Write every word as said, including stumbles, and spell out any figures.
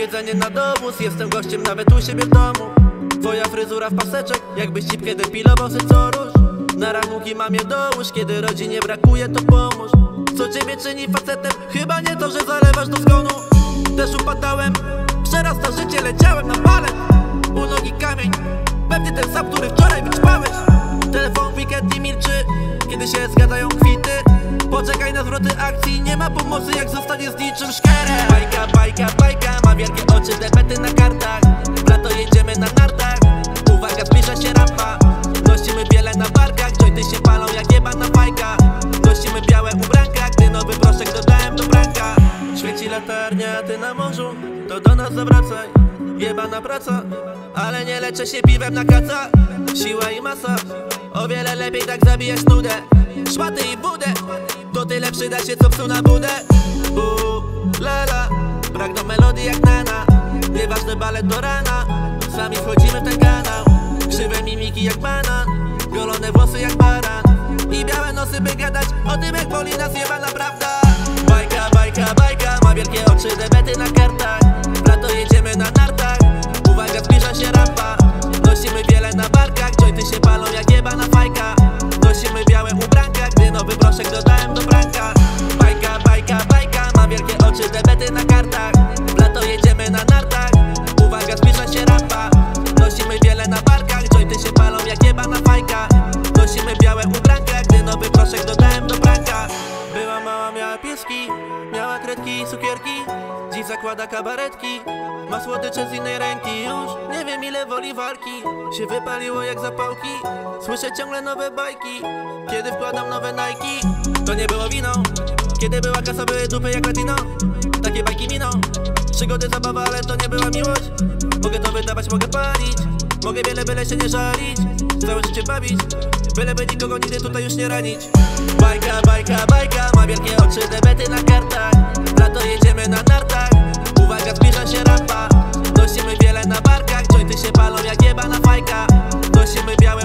jedzenie na dowóz, jestem gościem nawet u siebie w domu. Twoja fryzura w paseczek, jakbyś cipkę depilował se co róż. Na rachunki mamie dołóż, kiedy rodzinie brakuje to pomóż. Co ciebie czyni facetem? Chyba nie to, że zalewasz do zgonu. Też upadałem, przerasta życie, leciałem na balet. U nogi kamień, pewnie ten sam, który wczoraj wyćpałeś. Telefon w weekend nie milczy, kiedy się zgadzają kwity. Poczekaj na zwroty akcji, nie ma pomocy jak zostanie z niczym szkerem. Bajka, bajka, bajka, ma wielkie oczy, debety na kartach. W lato jedziemy na nartach, uwaga, zbliża się rampa. Nosimy wiele na barkach, jointy się palą jak jebana fajka. Nosimy białe ubranka, gdy nowy proszek dodałem do branka. Świeci latarnia, a ty na morzu, to do nas zawracaj. Jebana praca, ale nie leczę się piwem na kaca. Siła i masa, o wiele lepiej tak zabijać nudę. Szmaty i budę, to tyle przyda się co psu na budę. Uuu, lala, brak do melodii jak nana. Nieważny balet do rana, sami wchodzimy w ten kanał. Krzywe mimiki jak banan, golone włosy jak baran. I białe nosy by gadać o tym jak boli nas jebana prawda. Bajka, bajka, bajka, ma wielkie oczy, debety na kartach. W lato jedziemy na nartach, uwaga, zbliża się rampa. Nosimy wiele na barkach, jointy się palą jak jebana fajka. Nosimy białe ubranka, gdy nowy proszek dodałem do branka. Bajka, bajka, bajka, ma wielkie oczy, debety na kartach. W lato jedziemy na nartach, uwaga, zbliża się rampa. Nosimy wiele na barkach, jointy się palą jak jebana fajka. Nosimy białe ubranka, gdy nowy proszek dodałem do branka. Była mała, miała pieski, miała kredki i cukierki. Dziś zakłada kabaretki, ma słodycze z innej ręki. Już nie wiem ile woli walki, się wypaliło jak zapałki. Słyszę ciągle nowe bajki, kiedy wkładam nowe Nike. To nie było wino, kiedy była kasa, były dupy jak latino. Takie bajki miną, przygody, zabawa, ale to nie była miłość. Mogę to wydawać, mogę palić, mogę wiele, byle się nie żalić. Całe życie bawić, byleby nikogo nigdy tutaj już nie ranić. Bajka, bajka, bajka, ma wielkie oczy, debety na kartach. W lato jedziemy na nartach, uwaga, zbliża się rampa. Nosimy wiele na barkach, jointy się palą jak jebana fajka. Nosimy białe